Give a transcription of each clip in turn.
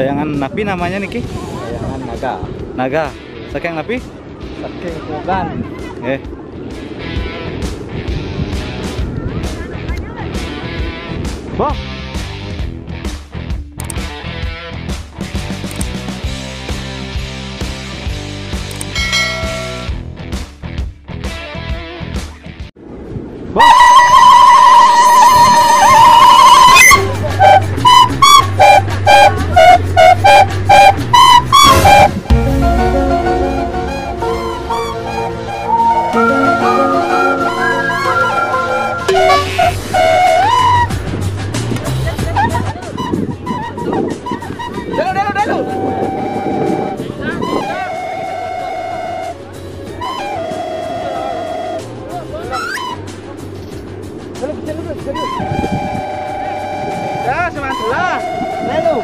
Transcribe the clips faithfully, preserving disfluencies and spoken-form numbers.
Layangan napi namanya niki? Layangan naga. Naga. Saking napi? Saking Pogan. Eh. Bom. Ya, semangatlah. Lalu.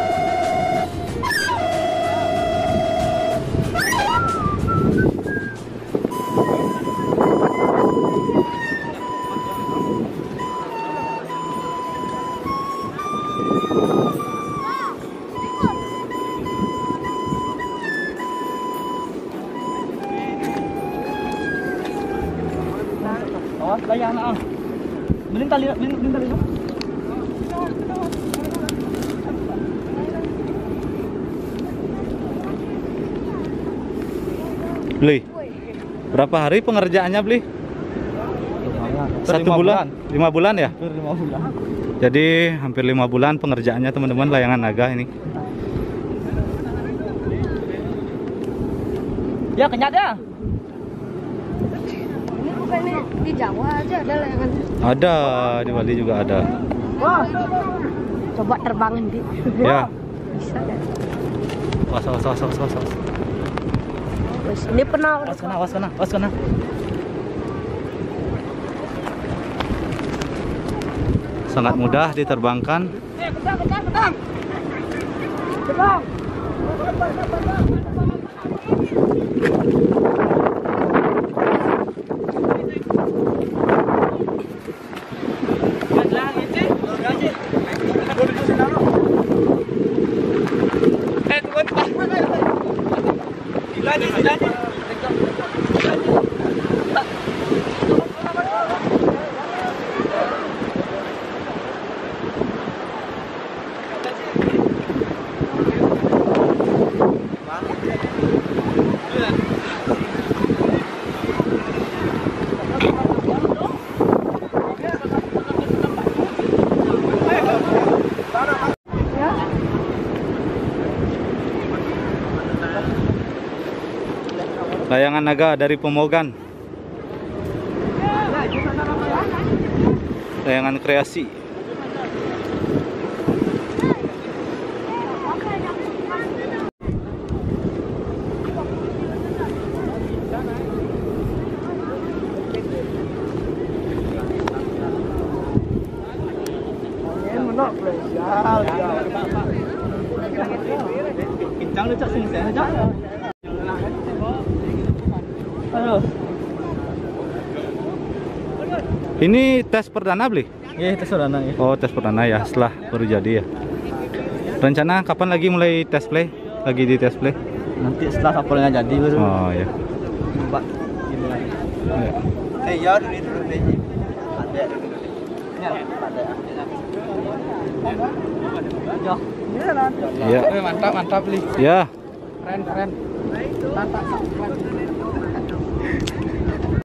Oh, layan ah. Belin tali, belin, belin tali. Beli. Berapa hari pengerjaannya, Beli? Satu bulan. Lima bulan ya? Hampir lima bulan. Jadi hampir lima bulan pengerjaannya teman-teman layangan naga ini. Ya kenyat ya. Ini bukannya di Jawa aja ada layangannya? Ada, di Bali juga ada. Wah. Coba terbangin di. Ya. Bisa deh. Was was was was was. Wes, ini pernah. Was kena, was kena, was kena. Sangat mudah diterbangkan. Eh, ketang, ketang, ketang. Ketang. Layangan naga dari Pemogan. Layangan kreasi. Kencang lu cak sing sen cak. Aduh. Ini tes perdana, Beli? Iya, tes perdana ya. Oh, tes perdana ya, setelah baru jadi ya. Rencana kapan lagi mulai tes play? Lagi di tes play? Nanti setelah kapalnya jadi baru. Oh ya. Coba ini lagi. Ya. Eh, ya dulu dulu deh. Ada dulu. Ya, ada. Ya. Ya. Eh, mantap, mantap, Li. Ya. Keren, keren. Mantap, keren.